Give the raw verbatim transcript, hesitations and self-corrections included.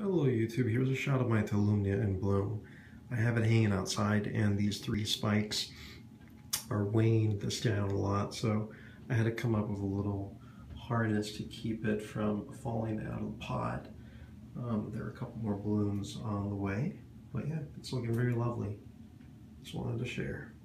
Hello YouTube, here's a shot of my Tolumnia in bloom. I have it hanging outside and these three spikes are weighing this down a lot, so I had to come up with a little harness to keep it from falling out of the pot. Um, there are a couple more blooms on the way, but yeah, it's looking very lovely. Just wanted to share.